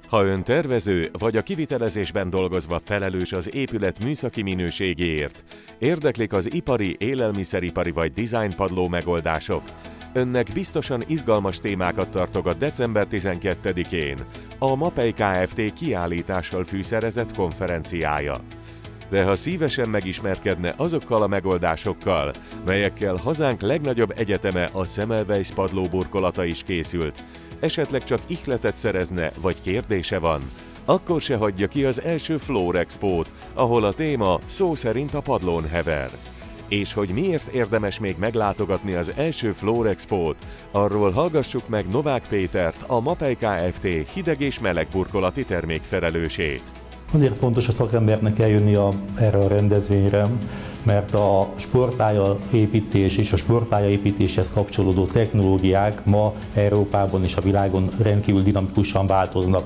Ha ön tervező vagy a kivitelezésben dolgozva felelős az épület műszaki minőségéért, érdeklik az ipari, élelmiszeripari vagy dizájnpadló megoldások, önnek biztosan izgalmas témákat tartogat december 12-én a Mapei Kft. Kiállítással fűszerezett konferenciája. De ha szívesen megismerkedne azokkal a megoldásokkal, melyekkel hazánk legnagyobb egyeteme, a Semmelweis padlóburkolata is készült, esetleg csak ihletet szerezne vagy kérdése van, akkor se hagyja ki az első Floor Expót, ahol a téma szó szerint a padlón hever. És hogy miért érdemes még meglátogatni az első Floor Expót, arról hallgassuk meg Novák Pétert, a Mapei Kft. Hideg- és melegburkolati termékfelelősét. Azért fontos a szakembernek eljönni erre a rendezvényre, mert a sportpályaépítés és a sportpályaépítéshez kapcsolódó technológiák ma Európában és a világon rendkívül dinamikusan változnak.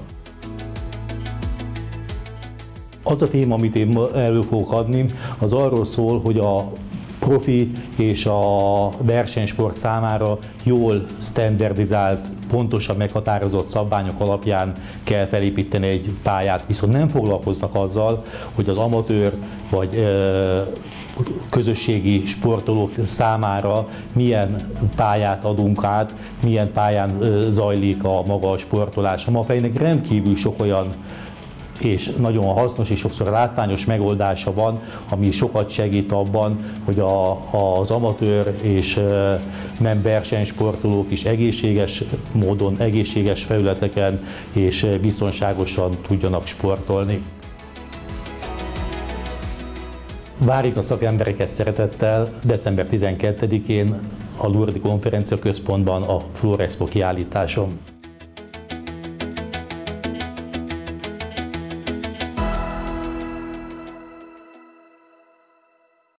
Az a téma, amit én elő fogok adni, az arról szól, hogy a profi és a versenysport számára jól standardizált, pontosan meghatározott szabványok alapján kell felépíteni egy pályát, viszont nem foglalkoznak azzal, hogy az amatőr vagy közösségi sportolók számára milyen pályát adunk át, milyen pályán zajlik a maga a sportolás. A Mapeinek rendkívül sok olyan és nagyon hasznos és sokszor látványos megoldása van, ami sokat segít abban, hogy az amatőr és nem versenysportolók is egészséges módon, egészséges felületeken és biztonságosan tudjanak sportolni. Várjuk a szakembereket szeretettel december 12-én a Lourdes Konferenciaközpontban a Floor Expo kiállításon.